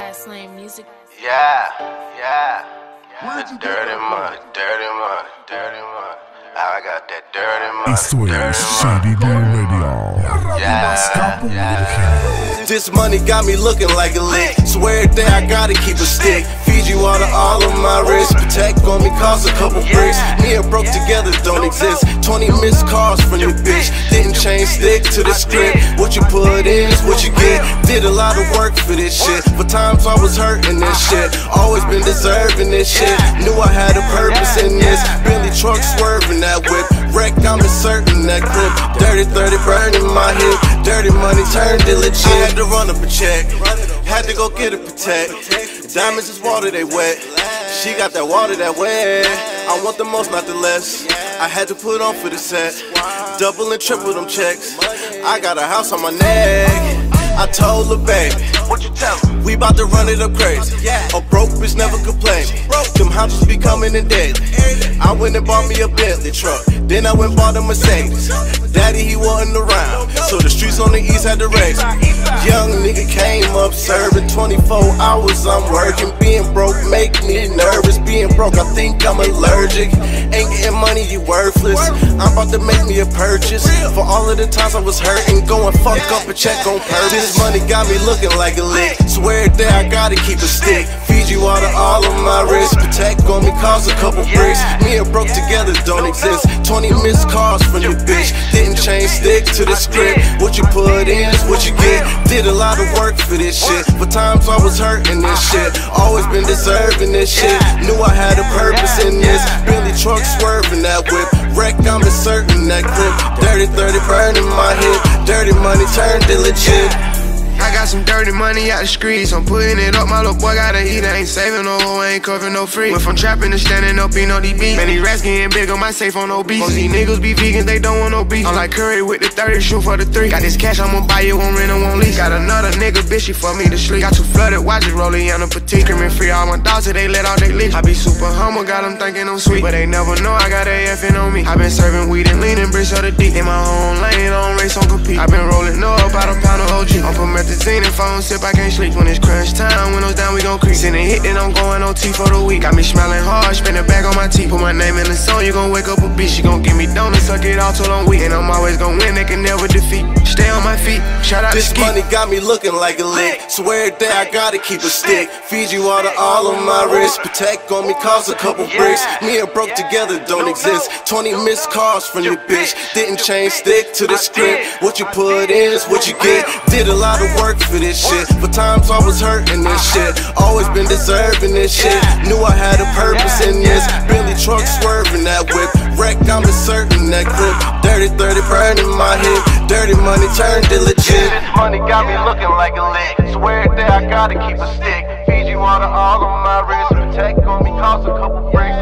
Fastlane music. Yeah. The dirty money. I got that dirty money. Esto es Shady D Radio. This money got me looking like a lick. Swear every day I gotta keep a stick. Fiji water all on my wrist. Protect on me cost a couple bricks. Me and broke together don't exist. 20 missed calls from your bitch. Didn't change, stick to the script. What you put in is what you get. Did a lot of work for this shit. For times I was hurting this shit. Always been deserving this shit. Knew I had a purpose in this. Billy truck swerving that whip. Wreck, I'm inserting that clip. Dirty 30 burning my hip. Dirty money turned it legit. I had to run up a check. Had to go get it protect. Diamonds is water, they wet. She got that water that wet. I want the most, not the less. I had to put on for the set. Double and triple them checks. I got a house on my neck. I told her, baby, what you tell me? We bout to run it up crazy. A broke bitch never complain. Them houses be coming in daily. I went and bought me a Bentley truck. Then I went and bought a Mercedes. Daddy, he wasn't around, so the streets on the east had to raise me. Young nigga came up serving 24 hours. I'm working. Being broke make me nervous. Being broke, I think I'm allergic. Ain't getting money, you worthless. I'm about to make me a purchase. For all of the times I was hurting, going fuck up a check on purpose. This money got me looking like a lick. Swear every day I gotta keep a stick. Fiji water all on my wrist. Protect on me cost a couple bricks. Me and broke together don't exist. 20 missed calls from your bitch. Didn't change, stick to the script. What you put in is what you get. Did a lot of work for this shit. For times I was hurting this shit. Always been deserving this shit. Knew I had a purpose in this. Billy truck swerving that whip. Wreck, I'm inserting that clip. Dirty 30 burning my hip. Dirty money turned it legit. I got some dirty money out the streets, I'm putting it up, my little boy gotta eat. I ain't saving no hoe, I ain't covering no free. Went from trapping to standing up in ODB. Man, these rats getting big on my safe on no beef. Most these niggas be vegans, they don't want no beef. I'm like Curry with the 30, shoot for the 3. Got this cash, I'ma buy it, won't rent and won't lease. Got another nigga, bitch, she fuck me to sleep. Got 2 flooded watches, rolling on a petite. Screaming free all my dogs till they let out they leash. I be super humble, got them thinking I'm sweet, but they never know I got AFN on me. I been serving weed and leaning, bricks of the deep. In my own lane, I don't race, on compete. I been rolling up, about a pound of OG. I'm from methazine and phone sip, I can't sleep. When it's crunch time, windows down, we gon' creep. Sitting hit, then I'm going OT for the week. Got me smiling hard, spin it back on my teeth. Put my name in the song, you gon' wake up a bitch. She gon' give me donuts, suck it all till I'm weak. And I'm always gon' win, they can never defeat. Stay on my feet, shout out this to Ski. money got me looking like a lick. Swear every day I gotta keep a stick. Fiji water all on my wrist. Protect on me cost a couple bricks. Me and broke together don't exist. 20 missed calls from your bitch. Didn't change, stick to the script. What you put in is what you get. Did a lot of work for this shit. For times I was hurting this shit. Always been deserving this shit. Knew I had a purpose in this. Billy truck swerving that whip. Wreck, I'm inserting that clip. Dirty 30 burning my hip. Dirty money turned it legit. This money got me looking like a lick. Swear every day I gotta keep a stick. Fiji water all on my wrist. Protect on me cost a couple bricks.